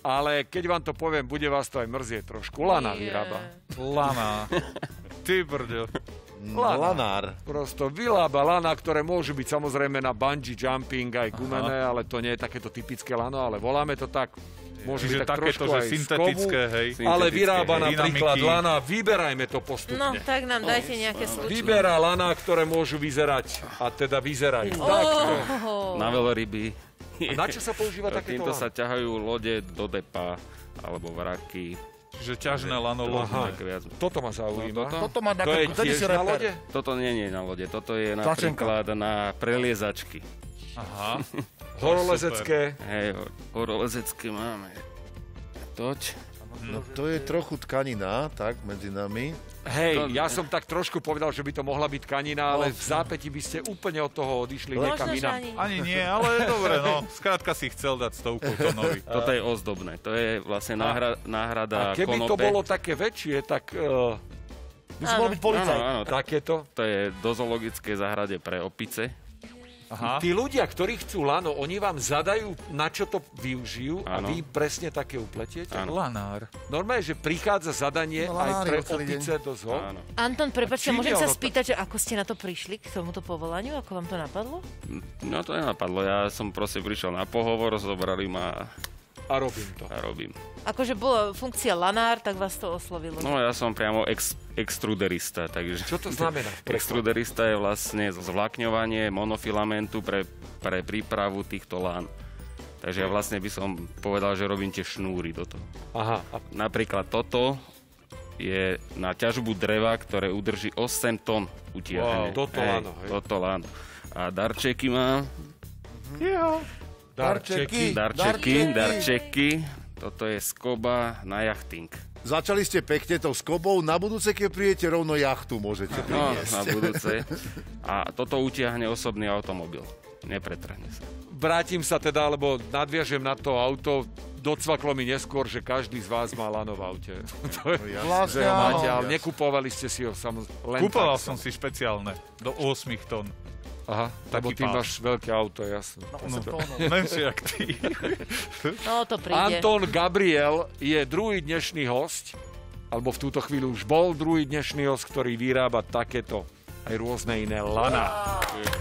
ale keď vám to poviem, bude vás to aj mrzieť trošku. Lana vyrába. Lana. Ty brďo. Lanár. Prosto vyrába lana, ktoré môžu byť samozrejme na bungee jumping aj gumené, ale to nie je takéto typické lano, ale voláme to tak. Môže byť tak trošku aj syntetické, hej. Ale vyrába napríklad dynamiky. lana, vyberajme to postupne. No, tak nám dajte nejaké slučky. Vyberá lana, ktoré môžu vyzerať, a teda vyzerajú. Takto. Na veľryby. A na čo sa používa takéto Týmto lano? sa ťahajú lode do depa, alebo vraky. Čiže ťažné lano lodné. Toto ma zaujíma. Toto má To je tiež na lode? Toto nie je na lode, toto je napríklad na preliezačky. Aha. Horolezecké. Hej, horolezecké máme. Toť. No to je trochu tkanina, tak, medzi nami. Hej, ja som tak trošku povedal, že by to mohla byť tkanina, ale v zápäti by ste úplne od toho odišli niekam Možno, že inám. ani. Ani nie, ale dobre, no. Skrátka si chcel dať 100 tónový. Toto je ozdobné, to je vlastne náhrada A keby konope. to bolo také väčšie, tak By si mohol byť policajt. Áno, takéto. to je do zoologickej záhrade pre opice. Aha. Tí ľudia, ktorí chcú lano, oni vám zadajú, na čo to využijú a Áno. vy presne také upletiete? Áno. Lanár. Normálne, že prichádza zadanie No, aj lanári pre celý deň. opice do zoo. Áno. Anton, prepáčte, čím môžem je sa ono spýtať, že ako ste na to prišli k tomuto povolaniu? Ako vám to napadlo? No to nenapadlo, ja som proste prišiel na pohovor, zobrali ma A robím to. a robím. Akože bola funkcia lanár, tak vás to oslovilo. No ja som priamo extruderista, takže... Čo to znamená? Extruderista je vlastne zvlakňovanie monofilamentu pre prípravu týchto lán. Takže ja vlastne by som povedal, že robím tie šnúry do toho. Aha. A Napríklad toto je na ťažbu dreva, ktoré udrží 8 tón utiahne. Wow, toto lano, hej. Toto lano. A darčeky mám. Darčeky. Toto je skoba na jachting. Začali ste pekne tou skobou, na budúce, keď príjete rovno jachtu, môžete No, priniesť. na budúce. A toto utiahne osobný automobil. Nepretrhne sa. vrátim sa teda, lebo nadviažem na to auto. Docvaklo mi neskôr, že každý z vás má lano v aute. To je, Vlastne že ho máte, áno. ale nekupovali ste si ho samozrejme. len Kúpoval tak. som si špeciálne, do 8 tón. Aha, lebo taký ty pán. máš veľké auto, jasno. Menšie jak ty. No, to príde. Anton Gabriel je druhý dnešný hosť, alebo v túto chvíľu už bol druhý dnešný host, ktorý vyrába takéto aj rôzne iné lana.